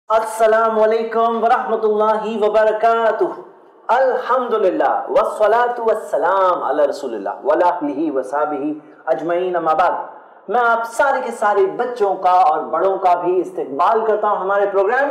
अस्सलामु अलैकुम वरहमतुल्लाहि वबरकातुहू। अल्हम्दुलिल्लाह वस्सलातु वस्सलाम अला रसूलिल्लाह वला आलिहि वसहबिहि अजमईन, अम्मा बाद। मैं आप सारे के सारे बच्चों का और बड़ों का भी इस्तकबाल करता हूं हमारे प्रोग्राम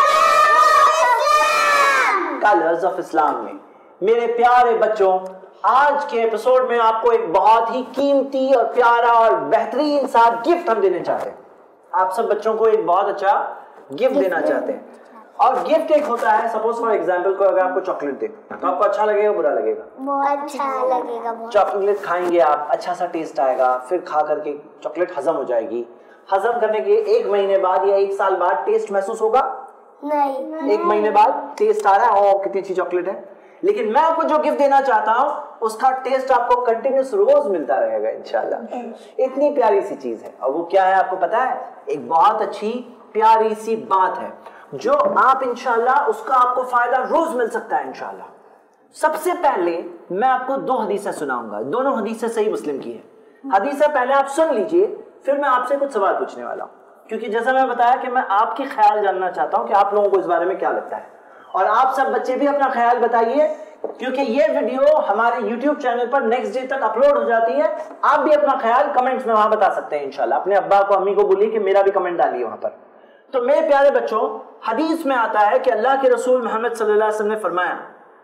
कलर्स ऑफ इस्लाम में। मेरे प्यारे बच्चों, आज के एपिसोड में आपको एक बहुत ही कीमती और प्यारा और बेहतरीन सा गिफ्ट हम देने चाहते हैं। आप सब बच्चों को एक बहुत अच्छा गिफ्ट देना चाहते हैं। और गिफ्ट एक होता है, सपोज फॉर एग्जांपल को अगर आपको चॉकलेट दे तो आपको अच्छा लगेगा बुरा लगेगा? बहुत अच्छा लगेगा। चॉकलेट खाएंगे आप, अच्छा सा टेस्ट आएगा, फिर खा करके चॉकलेट हजम हो जाएगी। हजम करने के 1 महीने बाद या 1 साल बाद टेस्ट महसूस होगा? नहीं। 1 महीने बाद टेस्ट आ रहा है, ओ कितनी अच्छी चॉकलेट है। लेकिन मैं आपको जो गिफ्ट देना चाहता हूं उसका टेस्ट आपको कंटिन्यूस रोज मिलता रहेगा इंशाल्लाह। इतनी प्यारी सी चीज है। और वो क्या है आपको पता है? एक बहुत अच्छी प्यारी सी बात है जो आप इंशाल्लाह उसका आपको फायदा रोज मिल सकता है इंशाल्लाह। सबसे पहले मैं आपको 2 हदीसें सुनाऊंगा। दोनों हदीसें सही मुस्लिम की है। हदीसें पहले आप सुन लीजिए, फिर मैं आपसे कुछ सवाल पूछने वाला हूं, क्योंकि जैसा मैं बताया कि मैं आपके ख्याल जानना चाहता हूं कि आप लोगों को इस बारे में क्या लगता है। और आप सब बच्चे भी अपना ख्याल बताइए, क्योंकि ये वीडियो हमारे YouTube चैनल पर नेक्स्ट डे तक अपलोड हो जाती है। आप भी अपना ख्याल कमेंट्स में वहां बता सकते हैं इंशाल्लाह। अपने अब्बा को, अम्मी को बोलिए कि मेरा भी कमेंट डालिए वहां पर। तो मेरे प्यारे बच्चों, हदीस में आता है कि अल्लाह के रसूल मोहम्मद सल्लल्लाहु अलैहि वसल्लम ने फरमाया,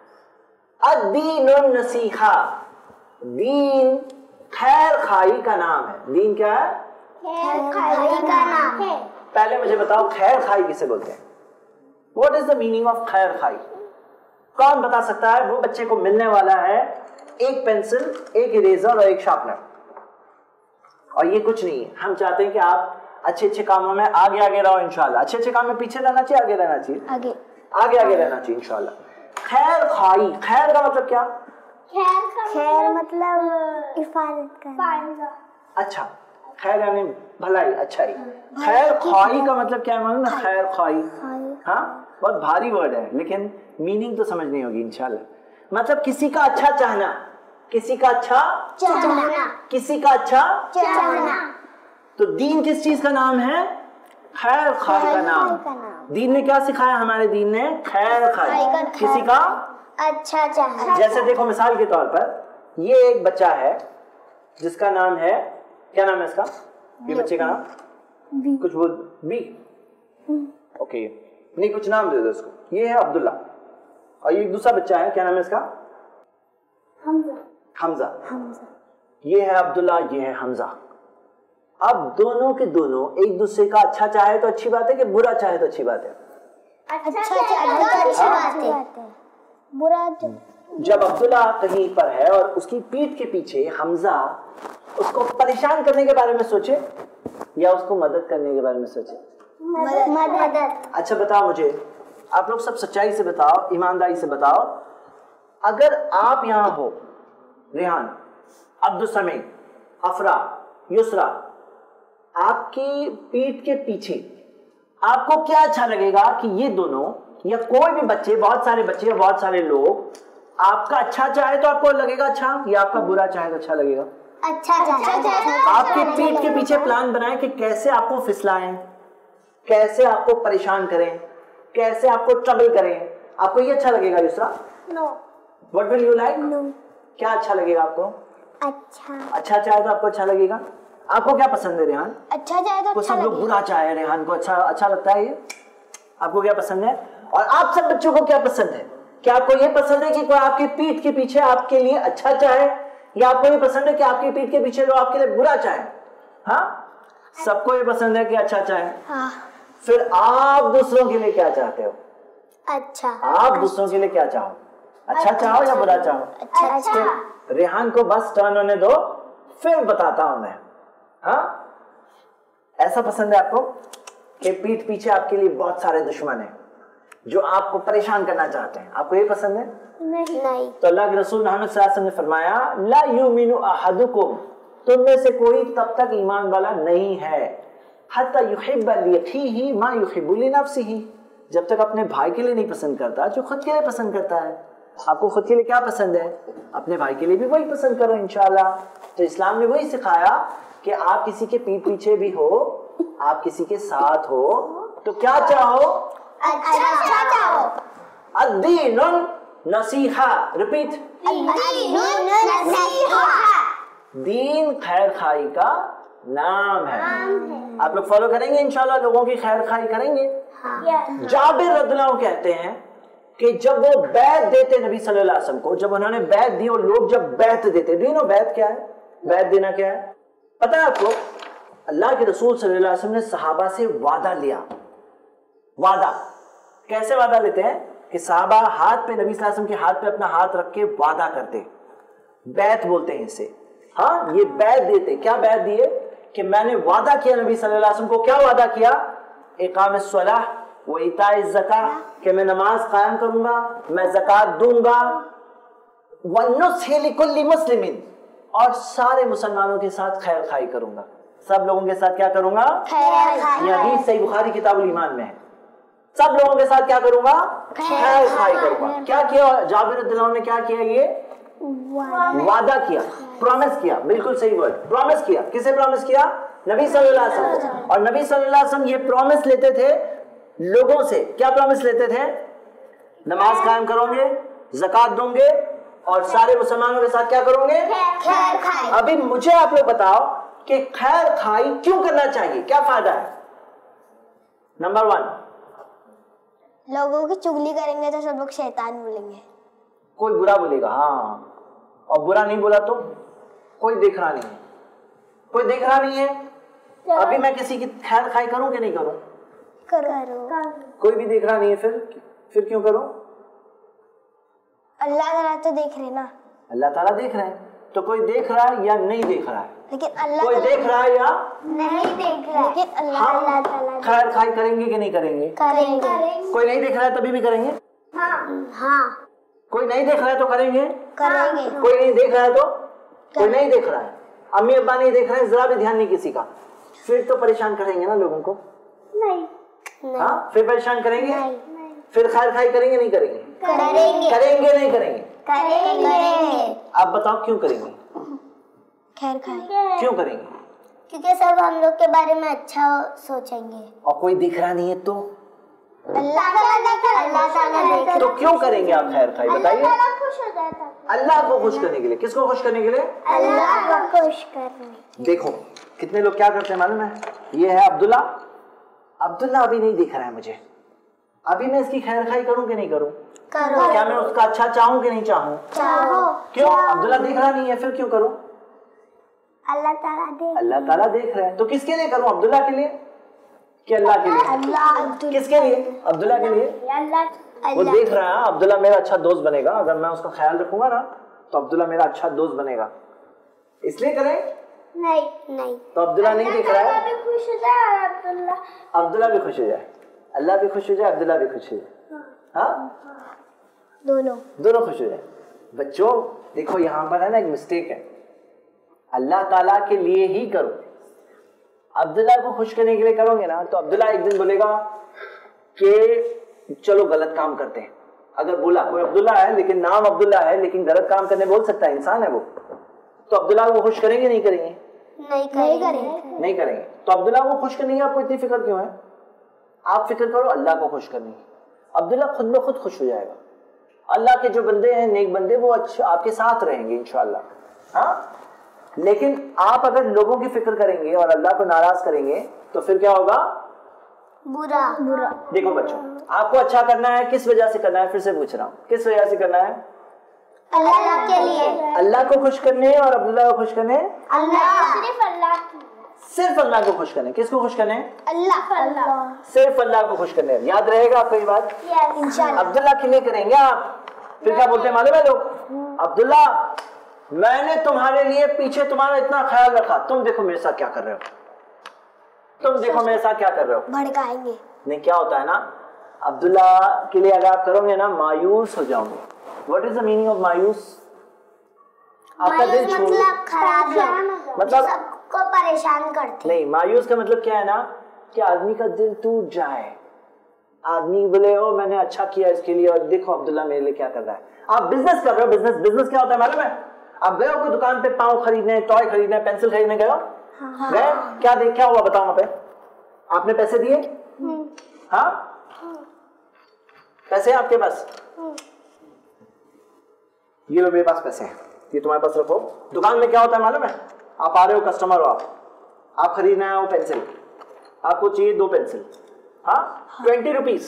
अद-दीनुन नसीहा, दीन खैर खाई का नाम है। दीन क्या है? खैर खाई का नाम है। पहले मुझे बताओ खैर खाई किसे बोलते हैं? What is the meaning of खैर खाई? कौन बता सकता है? वो बच्चे को मिलने वाला है एक पेंसिल, एक इरेजर और एक शार्पनर। और ये कुछ नहीं है। हम चाहते हैं कि आप अच्छे अच्छे कामों में आगे आगे रहो इंशाल्लाह। अच्छे अच्छे काम में पीछे रहना चाहिए, आगे रहना चाहिए? आगे आगे रहना चाहिए इंशाल्लाह। खैर खाई, खैर का मतलब क्या? खैर मतलब हिफाजत करना। अच्छा, खैर यानी भलाई, अच्छाई। खैर खाई का मतलब क्या है मालूम ना? खैर खाई, हाँ बहुत भारी वर्ड है, लेकिन मीनिंग तो समझ नहीं होगी इंशाल्लाह। मतलब किसी का अच्छा चाहना, किसी का अच्छा चाहना, किसी का अच्छा चाहना। तो दीन किस चीज का नाम है? खैर खाई का नाम। दीन ने क्या सिखाया? हमारे दीन ने खैर खाई, किसी का अच्छा चाहना। जैसे देखो मिसाल के तौर पर ये एक बच्चा है जिसका नाम है, क्या नाम है इसका? ये बच्चे का नाम कुछ वो बी, ओके, नहीं कुछ नाम दे दो इसको। ये है अब्दुल्ला। और ये दूसरा बच्चा है, क्या नाम है इसका? हमजा। ये है अब्दुल्ला, ये है हमजा। अब दोनों के दोनों एक दूसरे का अच्छा चाहे तो अच्छी बात है कि बुरा चाहे तो अच्छी बात है? अच्छा चाहे तो अच्छी बात है। बुरा जब अब्दुल्ला कहीं पर है और उसकी पीठ के पीछे हमजा उसको परेशान करने के बारे में सोचे या उसको मदद करने के बारे में सोचे? मदद। अच्छा बताओ मुझे, आप लोग सब सच्चाई से बताओ, ईमानदारी से बताओ, अगर आप यहां हो, रेहान, अब्दुल समीद, अफरा, युसरा, आपकी पीठ के पीछे आपको क्या अच्छा लगेगा कि ये दोनों या कोई भी बच्चे, बहुत सारे बच्चे, बहुत सारे लोग आपका अच्छा चाहे तो आपको लगेगा अच्छा, या आपका बुरा चाहे तो अच्छा लगेगा? अच्छा चाहे। आपके पीठ के पीछे प्लान बनाए कि कैसे आपको फिसलाएं, कैसे आपको परेशान करें, कैसे आपको ट्रबल करें, आपको ये अच्छा लगेगा Yusra? No. What will you like? No. क्या अच्छा लगेगा आपको? अच्छा चाहे तो आपको अच्छा लगेगा। आपको क्या पसंद है रेहान? अच्छा चाहे तो अच्छा सब लोग बुरा चाहे, रेहान को अच्छा लगता है। ये आपको क्या पसंद है? और आप सब बच्चों को क्या पसंद है? क्या आपको ये पसंद है कि कोई आपकी पीठ के पीछे आपके लिए अच्छा चाहे, या आपको ये पसंद है कि आपकी पीठ के पीछे लोग आपके लिए बुरा चाहे? हाँ, सबको ये पसंद है कि अच्छा चाहे। हाँ। फिर आप दूसरों के लिए क्या चाहते हो? अच्छा। आप दूसरों के लिए क्या चाहो? अच्छा चाहो या बुरा चाहो? अच्छा। रेहान को बस टर्न होने दो, फिर बताता हूं मैं। हाँ, ऐसा पसंद है आपको कि पीठ पीछे आपके लिए बहुत सारे दुश्मन हैं जो आपको परेशान करना चाहते हैं? आपको ये पसंद है? नहीं। तो अल्लाह के रसूल मोहम्मद सल्लल्लाहु अलैहि वसल्लम ने फरमाया, ला युमिनु अहदुकुम, तुम में से कोई तब तक ईमान वाला नहीं है हत्ता युहिब्बा लिअखीही मा युहिब्बु लिनफ्सिही, जब तक अपने भाई के लिए नहीं पसंद करता जो खुद के लिए पसंद करता है। आपको खुद के लिए क्या पसंद है? अपने भाई के लिए भी वही पसंद करो इंशाल्लाह। तो इस्लाम ने वही सिखाया कि आप किसी के पीठ पीछे भी हो, आप किसी के साथ हो, तो क्या चाहो? अच्छा चाहो। अद्दीनुन नसीहा, रिपीट। दीन खैर खाई का नाम है। आप लोग फॉलो करेंगे इंशाल्लाह, लोगों की खैर खाई करेंगे। जाबिर रदियल्लाहु अन्हु कहते हैं कि जब वो बैत देते नबी सल्लल्लाहु अलैहि वसल्लम को, जब उन्होंने बैत दी, और लोग जब बैत देते, डू यू नो बैत क्या है? बैत देना क्या है पता है आपको? अल्लाह के रसूल सल्लल्लाहु अलैहि वसल्लम ने सहाबा से वादा लिया। वादा कैसे वादा लेते हैं कि सहाबा हाथ पे, नबी सल्लल्लाहु अलैहि वसल्लम के हाथ पे अपना हाथ रख के वादा करते, बैत बोलते हैं इसे। हाँ, ये बैत देते। क्या बैत दिए? कि मैंने वादा किया नबी सल्लल्लाहु अलैहि वसल्लम को। क्या वादा किया? इकामत सलाह व इताए ज़कात, कि मैं नमाज कायम करूंगा, मैं ज़कात दूंगा, वन्नुस्ही लिकुल्ली मुस्लिमिन, और सारे मुसलमानों के साथ खैर खाई करूंगा। सब लोगों के साथ क्या करूंगा? ये हदीस सही बुखारी किताबुल ईमान में है। सब लोगों के साथ क्या करूंगा? खैर खाई करूंगा। क्या किया जाबिर रदियल्लाहु अन्हु ने? क्या किया? ये वादा किया, प्रॉमिस किया। बिल्कुल सही वर्ड, प्रॉमिस किया। किसे प्रॉमिस किया? नबी सल्लल्लाहु अलैहि वसल्लम। और नबी सल्लल्लाहु अलैहि वसल्लम ये प्रॉमिस लेते थे लोगों से। क्या प्रॉमिस लेते थे? नमाज कायम करोगे, ज़कात दोगे, और सारे मुसलमानों के साथ क्या करोगे? खैर खाई। अभी मुझे आप लोग बताओ कि खैर खाई क्यों करना चाहिए? क्या फायदा है? नंबर 1, लोगों की चुगली करेंगे तो सब लोग शैतान बोलेंगे। कोई बुरा बोलेगा, हाँ, और बुरा नहीं बोला तो कोई देख रहा नहीं है। कोई देख रहा नहीं है। अभी मैं किसी की खैर खाई करूं कि नहीं करूं? करो। कोई भी देख रहा नहीं है, फिर क्यों करूं? अल्लाह ताला तो देख रहे ना। अल्लाह ताला देख रहे हैं, तो कोई देख रहा है या नहीं देख रहा है? लेकिन अल्लाह कोई देख रहा है या नहीं देख रहा है। लेकिन अल्लाह ताला खैर खाई करेंगे कि नहीं करेंगे? करेंगे। कोई नहीं देख रहा है तभी भी करेंगे? हाँ कोई नहीं देख रहा है तो करेंगे? करेंगे। कोई नहीं देख रहा है तो? कोई नहीं देख रहा है, अम्मी अब्बा नहीं देख रहे हैं, जरा भी ध्यान नहीं किसी का, फिर तो परेशान करेंगे ना लोगों को? नहीं। हाँ, फिर परेशान करेंगे? नहीं। फिर खैर खाई करेंगे नहीं करेंगे? करेंगे। करेंगे नहीं करेंगे? करेंगे। आप बताओ क्यों करेंगे? खैर खाई क्यों करेंगे? क्योंकि सब हम लोग के बारे में अच्छा सोचेंगे। और कोई दिख रहा नहीं है तो? अल्लाह ताला देख। तो क्यों करेंगे आप खैर खाई? बताइए। खुश हो जाता है। अल्लाह को खुश करने के लिए। किसको खुश करने के लिए? अल्लाह को खुश करने। देखो कितने लोग क्या करते हैं मालूम है? ये है अब्दुल्ला। अब्दुल्ला अभी नहीं दिख रहा है मुझे, अभी मैं इसकी खैर खाई करूं कि नहीं करूं? करो। क्या मैं उसका अच्छा चाहूं कि नहीं चाहूं? चाहो। क्यों? अब्दुल्ला दिख रहा नहीं है, फिर क्यों करूं? अल्लाह ताला देख। अल्लाह ताला देख रहा है, तो किसके लिए करूं? अब्दुल्ला के लिए कि अल्लाह के लिए? अल्लाह। किसके लिए? अब्दुल्ला के लिए। वो देख रहा है अब्दुल्ला मेरा अच्छा दोस्त बनेगा, अगर मैं उसका ख्याल रखूंगा ना तो अब्दुल्ला मेरा अच्छा दोस्त बनेगा, इसलिए करें? नहीं। तो अब्दुल्ला नहीं दिख रहा है, खुश हो जाए अब्दुल्ला। अब्दुल्ला भी खुश हो जाए, अल्लाह भी खुश हो जाए, अब्दुल्ला भी खुश हो जाए। हाँ, दोनों खुश हो जाए। बच्चों देखो यहाँ पर है ना एक मिस्टेक है, अल्लाह ताला के लिए ही करो। अब्दुल्ला को खुश करने के लिए करोगे ना तो अब्दुल्ला एक दिन बोलेगा कि चलो गलत काम करते हैं। अगर बोला कोई अब्दुल्ला है लेकिन नाम अब्दुल्ला है लेकिन गलत काम करने बोल सकता है, इंसान है वो, तो अब्दुल्ला को खुश करेंगे नहीं करेंगे? नहीं करेंगे। तो अब्दुल्ला को खुश करने की आपको इतनी फिक्र क्यों है? आप फिक्र करो अल्लाह को खुश करने की, अब्दुल्ला खुद ब खुद खुश हो जाएगा। अल्लाह के जो बंदे हैं, नेक बंदे, वो अच्छे आपके साथ रहेंगे इंशाअल्लाह। हाँ, लेकिन आप अगर लोगों की फिक्र करेंगे और अल्लाह को नाराज करेंगे तो फिर क्या होगा? बुरा। देखो बच्चों, आपको अच्छा करना है, किस वजह से करना है? फिर से पूछ रहा हूँ, किस वजह से करना है? अल्लाह के लिए। अल्लाह को खुश करने और अब्दुल्ला को खुश करने? सिर्फ अल्लाह को खुश करने। किसको खुश करने? अल्लाह। सिर्फ अल्लाह को खुश करने। याद रहेगा आपको ये बात? इंशाअल्लाह। अब्दुल्ला के लिए करेंगे आप। फिर क्या बोलते हैं मालूम है लोग? अब्दुल्ला मैंने तुम्हारे लिए पीछे तुम्हारा इतना ख्याल रखा, तुम देखो मेरे साथ क्या कर रहे हो, तुम देखो मेरे साथ क्या कर रहे हो। भड़काएंगे। नहीं, क्या होता है ना, अब्दुल्ला के लिए अगर आप करोगे ना मायूस हो जाओगे। What is the meaning of मायूस? आपका दिल मतलब खराब, मतलब सबको परेशान करते। नहीं, मायूस का मतलब क्या है ना कि आदमी का दिल टूट जाए, आदमी बोले ओ मैंने अच्छा किया इसके लिए और देखो अब्दुल्ला मेरे लिए क्या कर रहा है। आप बिजनेस कर रहे हो, बिजनेस क्या होता है मालूम है? आप गए हो कोई दुकान पे पाँव खरीदने, टॉय खरीदने, पेंसिल खरीदने गए हो? हाँ। गए? क्या हुआ बताओ? वहां पे आपने पैसे दिए? हाँ, पैसे हैं आपके पास? ये लो मेरे पास पैसे हैं, ये तुम्हारे पास रखो। दुकान में क्या होता है मालूम है? आप आ रहे हो, कस्टमर हो आप खरीदना है वो पेंसिल, आपको चाहिए 2 पेंसिल, हाँ 20 रुपीज।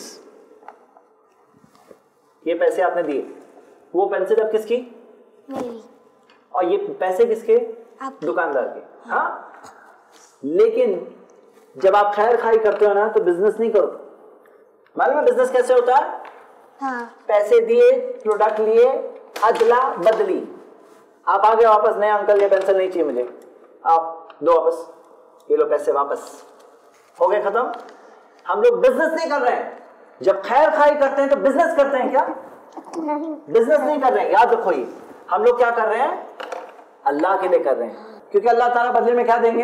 ये पैसे आपने दिए, वो पेंसिल अब किसकी? मेरी। और ये पैसे किसके? दुकानदार के। हाँ, लेकिन जब आप खैर खाई करते हो ना तो बिजनेस नहीं करो। मालूम है बिजनेस कैसे होता है? हाँ। पैसे दिए, प्रोडक्ट लिए, अदला बदली। आप आगे वापस, नहीं अंकल ये पेंसिल नहीं चाहिए मुझे, आप दो वापस, ये लो पैसे वापस, हो गए खत्म। हम लोग बिजनेस नहीं कर रहे हैं। जब खैर खाई करते हैं तो बिजनेस करते हैं क्या? नहीं, बिजनेस नहीं कर रहे हैं। याद रखो, ये हम लोग क्या कर रहे हैं? अल्लाह के लिए कर रहे हैं, क्योंकि अल्लाह ताला बदले में क्या देंगे?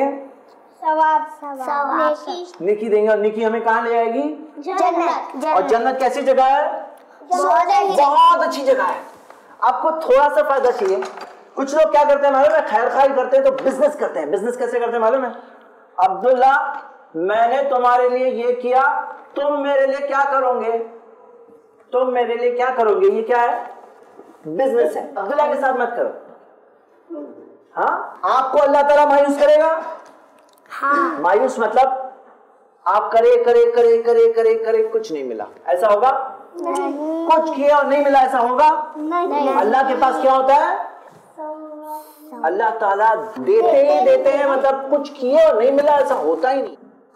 सवाब, नेकी देंगे। और नेकी हमें कहाँ ले जाएगी? जन्नत। और जन्नत कैसी जगह है? बहुत अच्छी जगह है। आपको थोड़ा सा फायदा चाहिए। कुछ लोग क्या करते हैं मालूम है? खैर खाई करते हैं तो बिजनेस करते हैं। बिजनेस कैसे करते हैं मालूम है? अब्दुल्ला, मैंने तुम्हारे लिए ये किया, तुम मेरे लिए क्या करोगे? तुम मेरे लिए क्या करोगे? ये क्या है? बिजनेस है। अब्दुल्ला के साथ मत करो। हाँ, आपको अल्लाह ताला मायूस करेगा। हाँ। मायूस मतलब आप करे करे करे करे करे करे कुछ नहीं मिला, ऐसा होगा? नहीं। कुछ किया और नहीं मिला, ऐसा होगा? नहीं। अल्लाह के पास क्या होता है? अल्लाह ताला देते ही देते हैं, मतलब कुछ किए और नहीं मिला ऐसा होता ही नहीं।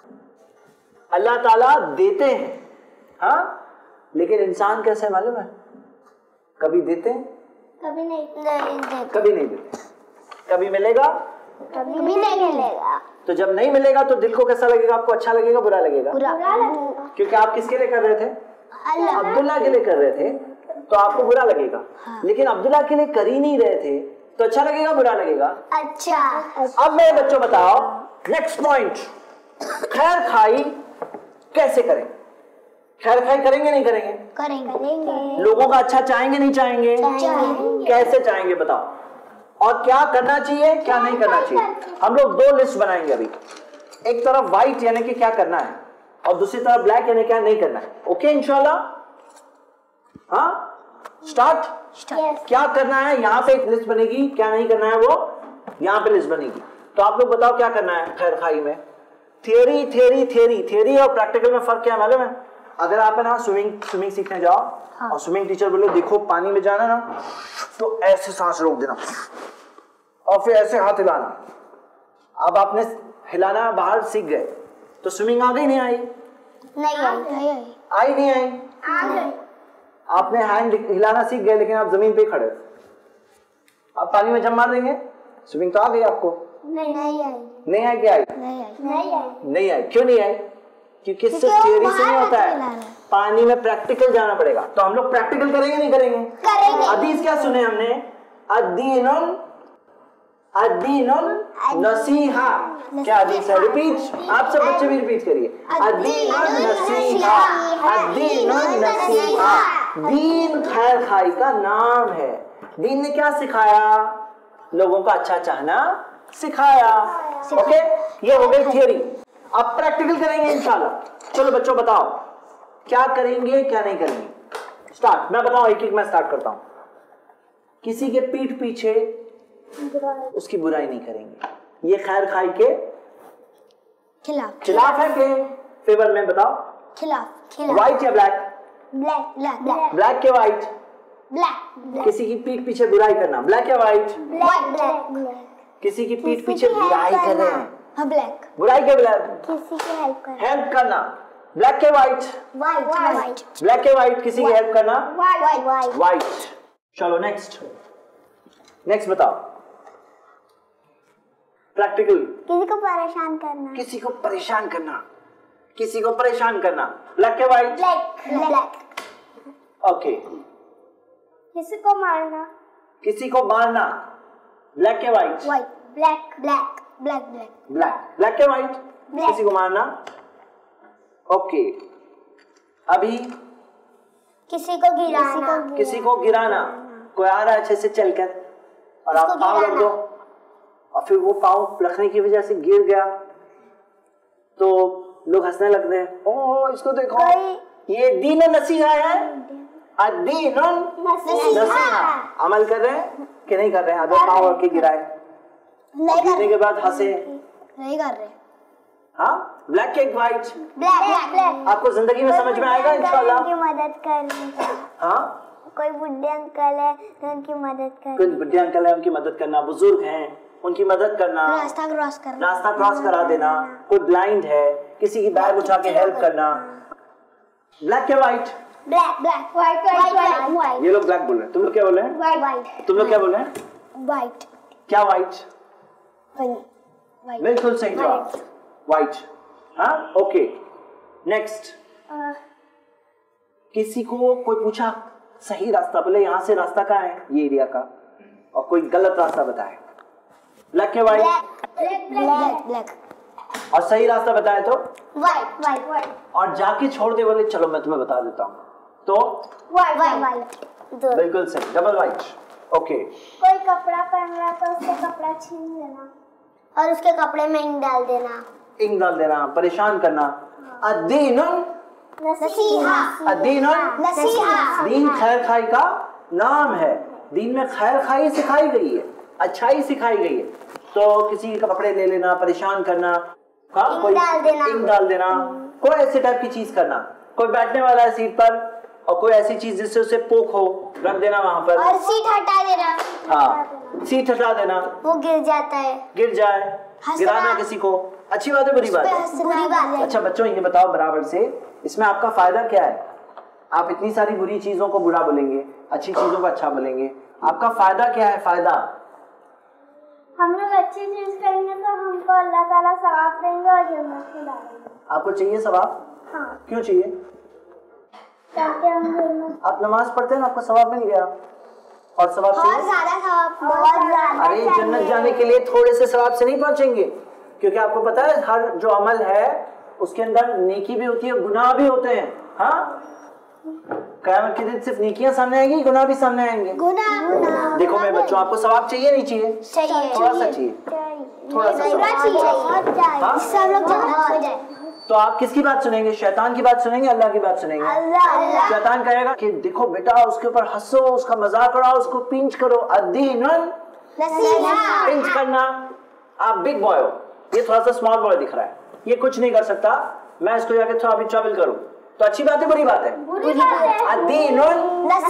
अल्लाह ताला देते हैं, हाँ, लेकिन इंसान कैसे मालूम है? कभी देते हैं, कभी नहीं देते, कभी नहीं देते। कभी मिलेगा, कभी नहीं मिलेगा। तो जब नहीं मिलेगा तो दिल को कैसा लगेगा? आपको अच्छा लगेगा, बुरा लगेगा? बुरा लगेगा, क्योंकि आप किसके लिए कर रहे थे? अब्दुल्ला के लिए कर रहे थे, तो आपको बुरा लगेगा। हाँ। लेकिन अब्दुल्ला के लिए कर ही नहीं रहे थे तो अच्छा लगेगा, बुरा लगेगा? अच्छा। अब मेरे बच्चों बताओ, नेक्स्ट पॉइंट, खैर खाई कैसे करें? खैर खाई करेंगे नहीं करेंगे? करेंगे। लोगों का अच्छा चाहेंगे नहीं चाहेंगे? चाहेंगे। कैसे चाहेंगे बताओ? और क्या करना चाहिए, क्या नहीं करना चाहिए? हम लोग 2 लिस्ट बनाएंगे अभी। एक तरफ व्हाइट यानी कि क्या करना है, और दूसरी तरफ ब्लैक यानी क्या नहीं करना है। ओके इंशाल्लाह? हाँ, स्टार्ट। क्या करना है? यहाँ पे एक लिस्ट बनेगी, क्या नहीं करना है वो यहाँ पे लिस्ट बनेगी। तो आप लोग बताओ क्या करना है खैर खाई में? थियरी थियरी थियरी थियरी और प्रैक्टिकल में फर्क क्या मालूम है? अगर आप है ना स्विमिंग सीखने जाओ, हाँ, और स्विमिंग टीचर बोले देखो पानी में जाना ना तो ऐसे सांस रोक देना और फिर ऐसे हाथ हिलाना। अब आपने हिलाना बाहर सीख गए तो स्विमिंग आ गई नहीं आई? नहीं आई नहीं आई? आपने हैंड हिलाना सीख गए लेकिन आप जमीन पे खड़े, आप पानी में जम मार देंगे, स्विमिंग तो आ गई आपको? नहीं आई। नहीं आई? क्या आई? नहीं आई। क्यों नहीं आई? क्योंकि सिर्फ थियरी से नहीं होता है, पानी में प्रैक्टिकल जाना पड़ेगा। तो हम लोग प्रैक्टिकल करेंगे नहीं करेंगे? हदीस क्या सुने हमने? अद्दीनुल नसीहा। क्या हदीस है? रिपीट, आप सब बच्चे भी रिपीट करिए। अद्दीनुल नसीहा, अद्दीनुल नसीहा। दीन खैर खाई का नाम है। दीन ने क्या सिखाया? लोगों का अच्छा चाहना सिखाया। ओके, ये हो गई थियरी। अब प्रैक्टिकल करेंगे इंशाल्लाह। चलो बच्चों बताओ क्या करेंगे क्या नहीं करेंगे? स्टार्ट। मैं बताऊं, एक एक मैं स्टार्ट करता हूं। किसी के पीठ पीछे उसकी बुराई नहीं करेंगे, ये खैर खाई के खिलाफ है के फेवर में? बताओ, खिलाफ। व्हाइट या ब्लैक? ब्लैक। ब्लैक के व्हाइट? ब्लैक। किसी की पीठ पीछे बुराई करना, ब्लैक या व्हाइट? ब्लैक। किसी की पीठ पीछे बुराई कर रहे हैं, ब्लैक। बुराई के ब्लैक। किसी की हेल्प करना, ब्लैक के व्हाइट? व्हाइट। ब्लैक के व्हाइट। किसी की हेल्प करना, व्हाइट। चलो नेक्स्ट बताओ प्रैक्टिकल। किसी को परेशान करना, किसी को परेशान करना, किसी को परेशान करना, ब्लैक के व्हाइट? ब्लैक। ओके। किसी को मारना, किसी को मारना, ब्लैक के व्हाइट? ब्लैक के व्हाइट? किसी को मारना, ओके। अभी किसी को गिराना, किसी को गिराना, कोई आ रहा है अच्छे से चलकर और आप पाँव रख दो और फिर वो पाँव रखने की वजह से गिर गया तो लोग हंसने लगते हैं, ओह इसको देखो। ये दीन नसीहा है, अदीन नसीहा। अमल कर रहे हैं कि नहीं कर रहे हैं? अगर पाँव रख के गिराए, गिरने के बाद हंसे, नहीं कर रहे। हाँ, ब्लैक केक व्हाइट, ब्लैक आपको जिंदगी में समझ में आएगा इंशाल्लाह। उनकी मदद करनी। हाँ, कोई बुढ़े अंकल है तो उनकी मदद करनी। कोई बुढ़े अंकल है उनकी मदद करना, बुजुर्ग हैं उनकी मदद करना, रास्ता क्रॉस करना, रास्ता क्रॉस करा देना, कोई ब्लाइंड है किसी की बैग उठा के हेल्प करना। ब्लैक क्या व्हाइट? Black black white. ये लोग ब्लैक बोल रहे हैं, तुम लोग क्या बोल रहे हैं? व्हाइट। तुम लोग क्या बोल रहे हैं? व्हाइट। क्या व्हाइट? व्हाइट। बिल्कुल सही जवाब, व्हाइट। हाँ, ओके। नेक्स्ट, किसी को कोई पूछा सही रास्ता, बोले यहाँ से रास्ता कहाँ है ये एरिया का, और कोई गलत रास्ता बताए, ब्लैक के व्हाइट? ब्लैक। और सही रास्ता बताए तो व्हाइट। और जाके छोड़ दे, बोले चलो मैं तुम्हें बता देता हूँ, तो व्हाइट। बिल्कुल सही, डबल व्हाइट। ओके। कोई कपड़ा पहन रहा है तो उससे कपड़ा छीन लेना और उसके कपड़े में इंक डाल देना। इंक डाल देना, परेशान करना। अदीनुन नसीहा। अदीनुन नसीहा। दीन खैर खाई का नाम है। दीन में खैर खाई सिखाई गई है, अच्छाई सिखाई गई है। तो किसी के कपड़े ले लेना, परेशान करना, हाँ, कोई इंक डाल देना, कोई ऐसे टाइप की चीज करना, कोई बैठने वाला है सीट पर और कोई ऐसी चीज जिससे उसे पोक हो, रख देना वहां पर, और सीट हटा देना। हाँ, सीट हटा देना, वो गिर जाता है, गिर जाए, गिराना किसी को, अच्छी बात है बुरी बात है? बुरी बात है। अच्छा बच्चों, ये बताओ बराबर से, इसमें आपका फायदा क्या है? आप इतनी सारी बुरी चीजों को बुरा बोलेंगे, अच्छी चीजों को अच्छा बोलेंगे, आपका फायदा क्या है? फायदा, हम लोग अच्छी चीज करेंगे तो हमको अल्लाह ताला सवाब देंगे और जन्नत में डालेंगे। आपको चाहिए सवाब? हाँ। क्यों चाहिए? ताकि हम जन्नत, आप नमाज पढ़ते हैं ना, आपको सवाब मिल गया, और सवाब बहुत चाहिए? ज्यादा सवाब, बहुत ज्यादा। अरे जन्नत जाने के लिए थोड़े से सवाब से नहीं पहुंचेंगे, क्योंकि आपको पता है हर जो अमल है उसके अंदर नेकी भी होती है, गुनाह भी होते हैं। हाँ, क़यामत के दिन सिर्फ नेकियां सामने आएंगी, गुनाह भी सामने आएंगे। गुनाह। देखो मेरे बच्चों, आपको सवाब चाहिए नहीं चाहिए? चाहिए। थोड़ा सा चाहिए, थोड़ा सा चाहिए। सब लोग जन्नत हो जाए। तो आप किसकी बात सुनेंगे? शैतान की बात सुनेंगे, अल्लाह की बात सुनेंगे? अल्लाह। शैतान कहेगा कि देखो बेटा, उसके ऊपर हंसो, उसका मजाक उड़ाओ, उसको पिंच करो। अदीनुन नसीहा। पिंच करना। आप बिग बॉय हो, ये थोड़ा सा स्मॉल बॉय दिख रहा है, ये कुछ नहीं कर सकता, मैं इसको जाके थोड़ा भी ट्रबल करूं, तो अच्छी बात है बुरी बात है? बुरी बात है। अदीनुन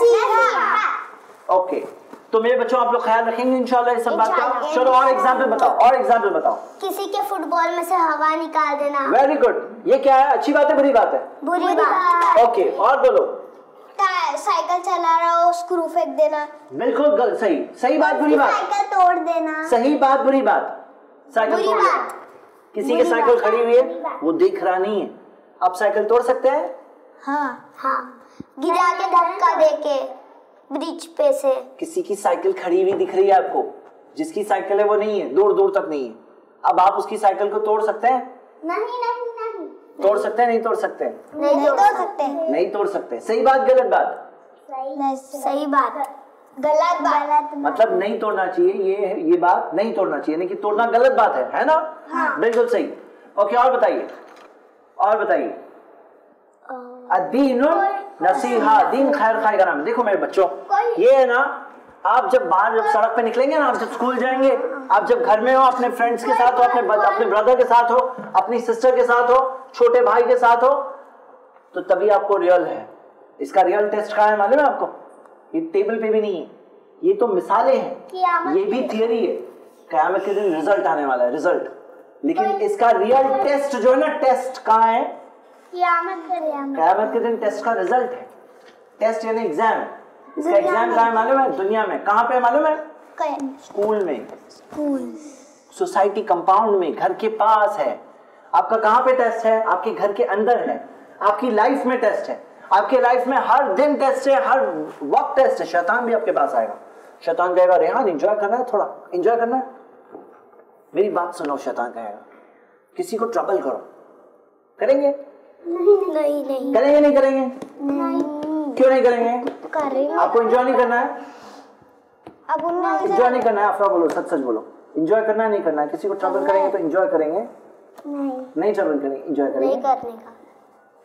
नसीहा। ओके। तो मेरे बच्चों, आप लोग ख्याल रखेंगे इंशाल्लाह इस सब बात का? चलो और एग्जाम्पल बताओ, और एग्जाम्पल बताओ। किसी के फुटबॉल में से हवा निकाल देना। Very good. ये क्या है? अच्छी बात है बुरी बात है? बुरी बात। ओके, और बोलो। साइकिल चला रहा हो, स्क्रू फेंक देना। बिल्कुल गलत, सही, सही बात बुरी बात? साइकिल तोड़ देना। सही बात बुरी बात? साइकिल तोड़ देना। किसी की साइकिल खड़ी हुई है, वो देख रहा नहीं है, आप साइकिल तोड़ सकते हैं? हाँ। गिरा के धक्का देके ब्रिज पे से। किसी की साइकिल खड़ी हुई दिख रही है आपको, जिसकी साइकिल है वो नहीं है, दूर दूर तक नहीं है, अब आप उसकी साइकिल को तोड़ सकते हैं? नहीं। तोड़ सकते हैं? नहीं तोड़ सकते? नहीं तोड़ सकते। नहीं तोड़ सकते। सही बात गलत बात? सही बात। गलत बात। मतलब नहीं तोड़ना चाहिए, ये बात नहीं तोड़ना चाहिए, नहीं कि तोड़ना गलत बात है ना? हाँ। बिल्कुल सही। ओके, और बताइए, और बताइए। अदीनुन नसीहा, दीन खैर खाई का नाम। देखो मेरे बच्चों, ये है ना, आप जब बाहर जब सड़क पे निकलेंगे ना, आप जब स्कूल जाएंगे, आप जब घर में हो, अपने फ्रेंड्स के साथ हो, अपने ब्रदर के साथ हो, अपनी सिस्टर के साथ हो, छोटे भाई के साथ हो, तो तभी आपको रियल है। इसका रियल टेस्ट कहाँ है मालूम है आपको? ये टेबल पे भी नहीं है, ये तो मिसालें हैं, ये भी थियरी है। क़यामत के दिन रिजल्ट आने वाला है, रिजल्ट। लेकिन इसका रियल टेस्ट जो है ना, टेस्ट कहाँ है? क़यामत के दिन टेस्ट का रिजल्ट है। टेस्ट यानी एग्जाम। इसका एग्जाम कहाँ है मालूम है? दुनिया में। कहाँ पे मालूम है? स्कूल में, सोसाइटी कंपाउंड में, घर के पास है। आपका कहाँ पे टेस्ट है? आपके घर के अंदर है, आपकी लाइफ में टेस्ट है, आपके लाइफ में हर दिन टेस्ट है, हर वक्त टेस्ट है। शैतान भी आपके पास आएगा, शैतान कहेगा रेहान एंजॉय करना है, थोड़ा एंजॉय करना है, मेरी बात सुनो। शैतान कहेगा किसी को ट्रबल करो, करेंगे? नहीं। करेंगे नहीं करेंगे? क्यों नहीं करेंगे? करेंगे। आपको एंजॉय नहीं करना है? अब उनका एंजॉय नहीं करना है? आप बोलो, सच सच बोलो, एंजॉय करना है नहीं करना है? किसी को ट्रबल करेंगे तो एंजॉय करेंगे? नहीं ट्रबल करेंगे, एंजॉय करेंगे। नहीं करने का।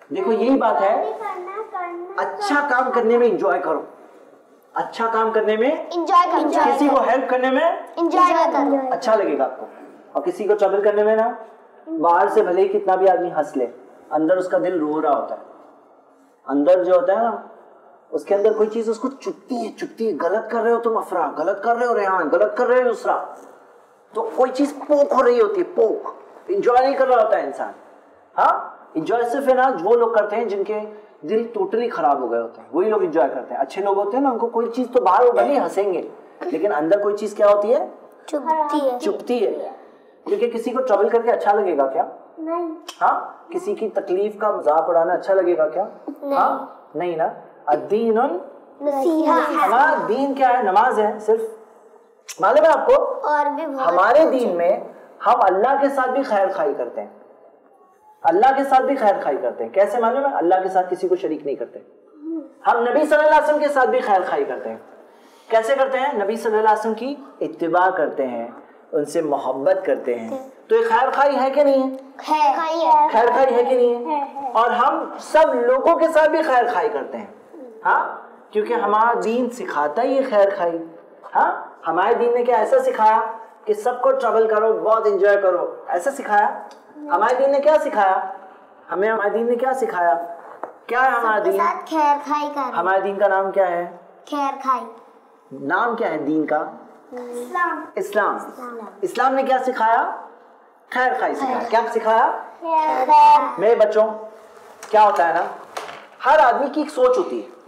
देखो यही बात है, अच्छा काम करने में एंजॉय करो, अच्छा काम करने में एंजॉय करो, किसी को हेल्प करने में एंजॉय करो, अच्छा लगेगा आपको। और किसी को ट्रबल करने में ना, बाहर से भले ही कितना भी आदमी हंस ले, अंदर उसका दिल रो रहा होता है, अंदर जो होता है ना उसके अंदर कोई चीज उसको चुभती है। गलत कर रहे हो तुम अफरा, गलत कर रहे हो रेहान, गलत कर रहे हो दूसरा, तो कोई चीज पोक हो रही होती है, पोक। एंजॉय नहीं कर रहा होता है इंसान। हाँ, एंजॉय सिर्फ है ना वो लोग करते हैं जिनके दिल टोटली खराब हो गए होते हैं, वही लोग एंजॉय करते हैं। अच्छे लोग होते हैं ना, उनको कोई चीज तो बाहर भले हंसेंगे, लेकिन अंदर कोई चीज क्या होती है, चुभती है। क्योंकि किसी को ट्रबल करके अच्छा लगेगा क्या? नहीं। हाँ, किसी की तकलीफ का मजाक उड़ाना अच्छा लगेगा क्या? हाँ, नहीं ना। अद्दीनुन हमारा दीन क्या है? नमाज है सिर्फ। मालूम है आपको, और भी हमारे दीन में हम अल्लाह के साथ भी खैर खाई करते हैं, अल्लाह के साथ भी खैर खाई करते हैं। कैसे मालूम है? अल्लाह के साथ किसी को शरीक नहीं करते। हम नबी सल्लल्लाहु अलैहि वसल्लम के साथ भी खैर खाई करते हैं। कैसे करते हैं? नबी सल्लल्लाहु अलैहि वसल्लम की इत्तिबा करते हैं, उनसे मोहब्बत करते हैं। तो ये खैर खाई है कि नहीं है? खैर खाई है कि नहीं है? और हम सब लोगों के साथ भी खैर खाई करते हैं। हाँ, क्योंकि हमारा दीन सिखाता ही है खैर खाई। हाँ, हमारे दीन ने क्या ऐसा सिखाया कि सबको ट्रबल करो, बहुत एंजॉय करो, ऐसा सिखाया? हमारे दीन ने क्या सिखाया? हमारे दीन ने क्या सिखाया? क्या है हमारा दीन? खैर खाई कर। हमारे दीन का नाम क्या है? खैर खाई। नाम क्या है दीन का? इस्लाम। इस्लाम ने क्या सिखाया? खैर खाई सिखाया। क्या सिखाया? मेरे बच्चों, क्या होता है ना, हर आदमी की एक सोच होती है।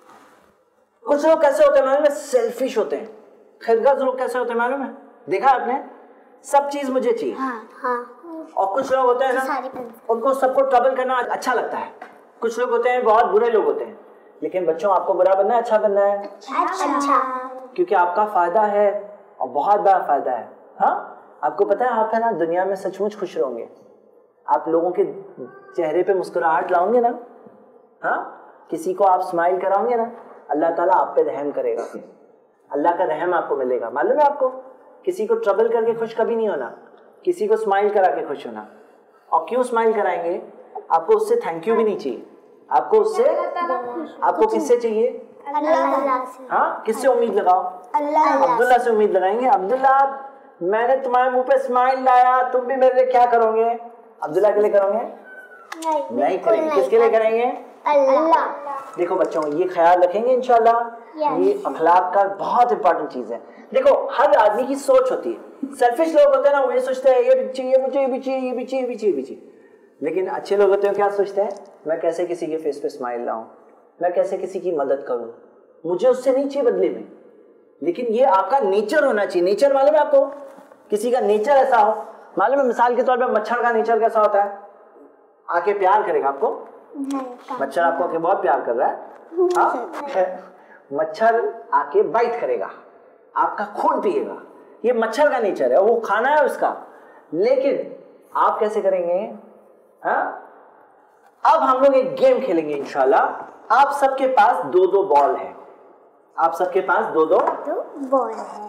कुछ लोग कैसे होते हैं मालूम है? सेल्फिश होते हैं। खुदगर्ज लोग कैसे होते हैं मालूम है? देखा आपने? सब चीज मुझे चाहिए। हाँ। और कुछ लोग होते हैं ना, उनको सबको ट्रबल करना अच्छा लगता है। कुछ लोग होते हैं बहुत बुरे लोग होते हैं। लेकिन बच्चों, आपको बुरा बनना है, अच्छा बनना है? अच्छा। क्योंकि आपका फायदा है और बहुत बड़ा फायदा है। हाँ, आपको पता है आप है ना दुनिया में सचमुच खुश रहोगे। आप लोगों के चेहरे पे मुस्कुराहट लाओगे ना, हाँ, किसी को आप स्माइल कराओगे ना, अल्लाह ताला आप पे रहम करेगा, अल्लाह का रहम आपको मिलेगा। मालूम है आपको? किसी को ट्रबल करके खुश कभी नहीं होना, किसी को स्माइल करा के खुश होना। और क्यों स्माइल कराएंगे? आपको उससे थैंक यू भी नहीं चाहिए, आपको उससे, आपको किससे चाहिए? अल्लाह से। हाँ, किससे उम्मीद लगाओ? अब्दुल्ला से उम्मीद लगाएंगे। अब्दुल्ला, मैंने तुम्हारे मुंह पे स्माइल लाया, तुम भी मेरे लिए क्या करोगे? अब्दुल्ला के लिए करोगे? नहीं करेंगे। किसके लिए करेंगे? अल्लाह। देखो बच्चों, ये ख्याल रखेंगे इंशाल्लाह। ये अखलाक का बहुत इंपॉर्टेंट चीज है। देखो, हर आदमी की सोच होती है। सेल्फिश लोग होते हैं ना, वो ये सोचते हैं ये भी चाहिए मुझे, ये भी चाहिए, ये भी चाहिए, ये भी चाहिए, ये भी चाहिए। लेकिन अच्छे लोग होते हैं क्या सोचते हैं? मैं कैसे किसी के फेस पे स्माइल लाऊं, मैं कैसे किसी की मदद करूं, मुझे उससे नहीं चाहिए बदले में। लेकिन ये आपका नेचर होना चाहिए। नेचर मालूम है आपको? किसी का नेचर ऐसा हो, मालूम है? मिसाल के तौर पे मच्छर का नेचर कैसा होता है? आके प्यार करेगा आपको। मच्छर आपको आके बहुत प्यार कर रहा है। हाँ, मच्छर आके बाइट करेगा, आपका खून पिएगा। ये मच्छर का नेचर है, वो खाना है उसका। लेकिन आप कैसे करेंगे? हाँ, अब हम लोग एक गेम खेलेंगे इंशाल्लाह। आप सबके पास 2-2 बॉल है। आप सबके पास 2-2 बॉल है।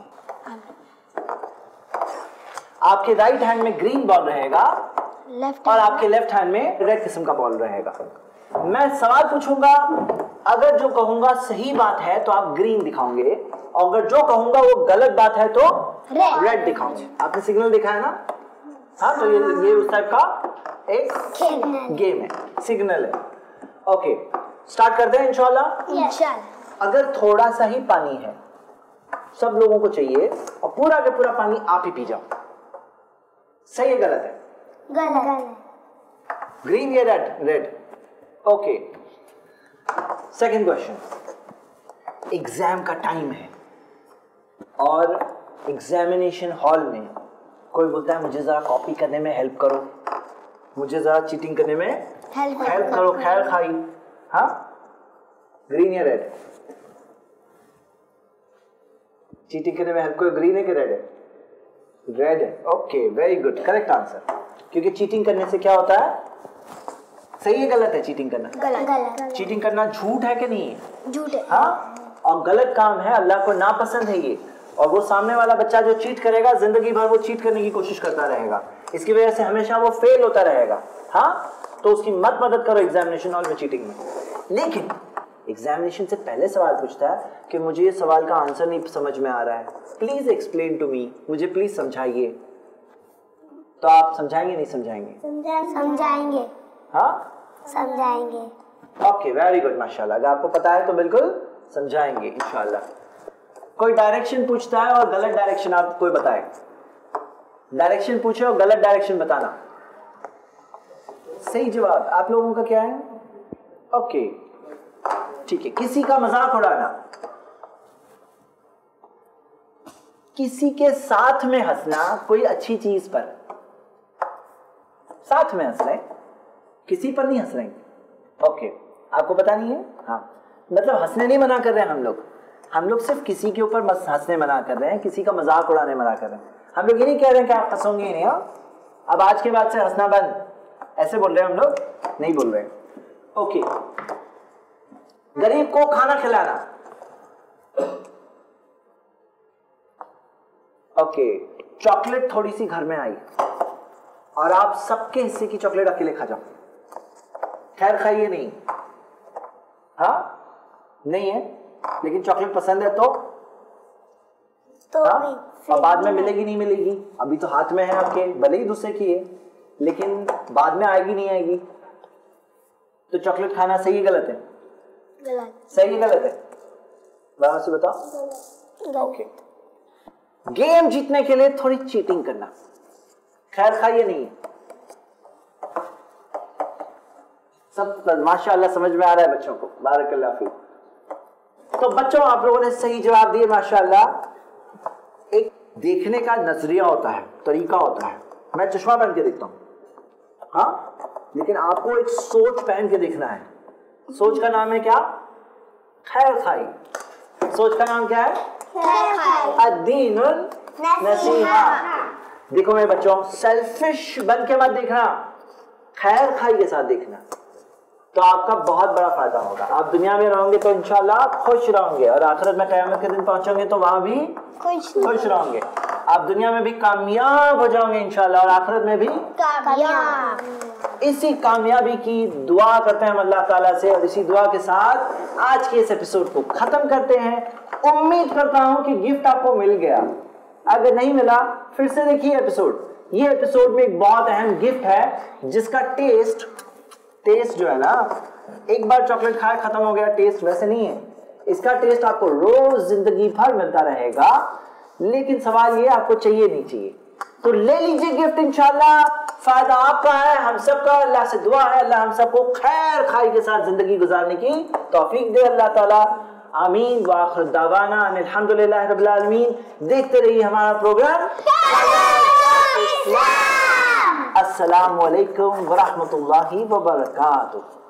आपके राइट हैंड में ग्रीन बॉल रहेगा और आपके लेफ्ट हैंड में रेड किस्म का बॉल रहेगा। मैं सवाल पूछूंगा, अगर जो कहूंगा सही बात है तो आप ग्रीन दिखाओगे, और अगर जो कहूंगा वो गलत बात है तो रेड दिखाओगे। आपने सिग्नल देखा है ना? हाँ, तो ये उस टाइप का एक गेम है, सिग्नल है। ओके, स्टार्ट करते हैं इंशाल्लाह। अगर थोड़ा सा ही पानी है, सब लोगों को चाहिए, और पूरा के पूरा पानी आप ही पी जाओ, सही है गलत है? गलत। ग्रीन या red? Okay, second question. Exam का टाइम है और एग्जामिनेशन हॉल में कोई बोलता है मुझे जरा कॉपी करने में हेल्प करो, मुझे जरा चीटिंग करने में हेल्प करो, खैर खाई। हाँ, ग्रीन या रेड? चीटिंग करने में हेल्प करो, ग्रीन है कि रेड है? रेड है। Okay, very good, correct answer. क्योंकि चीटिंग करने से क्या होता है? सही है गलत है चीटिंग करना? गलत। चीटिंग करना झूठ है कि नहीं है? झूठ है। हाँ, और गलत काम है, अल्लाह को नापसंद है ये। और वो सामने वाला बच्चा जो चीट करेगा, जिंदगी भर वो चीट करने की कोशिश करता रहेगा, इसकी वजह से हमेशा वो फेल होता रहेगा। हाँ, तो उसकी मत मदद करो एग्जामिनेशन हॉल में चीटिंग में। लेकिन एग्जामिनेशन से पहले सवाल पूछता है कि मुझे ये सवाल का आंसर नहीं समझ में आ रहा है, प्लीज एक्सप्लेन टू मी, मुझे प्लीज समझाइए, तो आप समझाएंगे नहीं समझाएंगे? समझाएंगे। हाँ समझाएंगे। ओके, वेरी गुड, माशाल्लाह। अगर आपको पता है तो बिल्कुल समझाएंगे इंशाल्लाह। कोई डायरेक्शन पूछता है और गलत डायरेक्शन आप कोई बताए, डायरेक्शन पूछे और गलत डायरेक्शन बताना, सही जवाब आप लोगों का क्या है? ओके ठीक है। किसी का मजाक उड़ाना, किसी के साथ में हंसना, कोई अच्छी चीज पर साथ में हंस रहे, किसी पर नहीं हंस रहे। ओके, आपको पता नहीं है? हाँ, मतलब हंसने नहीं मना कर रहे हैं हम लोग सिर्फ किसी के ऊपर हंसने मना कर रहे हैं, किसी का मजाक उड़ाने मना कर रहे हैं। हम लोग ये नहीं कह रहे हैं कि आप हंसोगे ही नहीं, अब आज के बाद से हंसना बंद, ऐसे बोल रहे हैं हम लोग, नहीं बोल रहे। ओके, गरीब को खाना खिलाना, ओके, चॉकलेट थोड़ी सी घर में आई और आप सबके हिस्से की चॉकलेट अकेले खा जाओ, खैर खाइए नहीं, हाँ नहीं है, लेकिन चॉकलेट पसंद है तो हाँ? और बाद में मिलेगी नहीं मिलेगी, अभी तो हाथ में है आपके, भले ही दूसरे की है, लेकिन बाद में आएगी नहीं आएगी, तो चॉकलेट खाना सही है गलत है? गलत। सही है गलत है? बाबा से बताओ। ओके, गेम जीतने के लिए थोड़ी चीटिंग करना, खैर खाइए नहीं, सब माशाल्लाह समझ में आ रहा है बच्चों को, बारकल्लाह फीक। तो बच्चों आप लोगों ने सही जवाब दिए माशाल्लाह। एक देखने का नजरिया होता है, तरीका होता है, मैं चश्मा पहन के देखता हूं, हाँ, लेकिन आपको एक सोच पहन के देखना है। सोच का नाम है क्या? खैर खाई। सोच का नाम क्या है? खैर खाई। अद्दीनुन नसीहा। देखो मेरे बच्चों, सेल्फिश बन के मत देखना, खैर खाई के साथ देखना, तो आपका बहुत बड़ा फायदा होगा। आप दुनिया में रहोगे तो इंशाल्लाह खुश रहोगे, और आखिरत में क़यामत के दिन पहुंचोगे तो वहां भी खुश रहोगे। आप दुनिया में भी कामयाब हो जाओगे इंशाल्लाह, और आखिरत में भी कामयाब। इसी कामयाबी की दुआ करते हैं हम अल्लाह ताला से, और इसी दुआ के साथ आज के इस एपिसोड को खत्म करते हैं। उम्मीद करता हूं कि गिफ्ट आपको मिल गया, अगर नहीं मिला फिर से देखिए एपिसोड। ये एपिसोड में एक बहुत अहम गिफ्ट है जिसका टेस्ट जो है ना, एक बार चॉकलेट खाया खत्म हो गया, टेस्ट वैसे नहीं है, इसका टेस्ट आपको रोज जिंदगी भर मिलता रहेगा। लेकिन सवाल ये, आपको चाहिए नहीं चाहिए, तो ले लीजिए गिफ्ट इंशाल्लाह, फायदा आपका है, हम सबका। अल्लाह से दुआ है अल्लाह हम सबको खैर खाई के साथ जिंदगी गुजारने की तौफीक दे अल्लाह ताला, आमीन। व आखिर दावाना अल्हम्दुलिल्लाह रब्बिल आलमीन। देखते रहिए हमारा प्रोग्राम। अस्सलामु अलैकुम व रहमतुल्लाहि व बरकातुहू।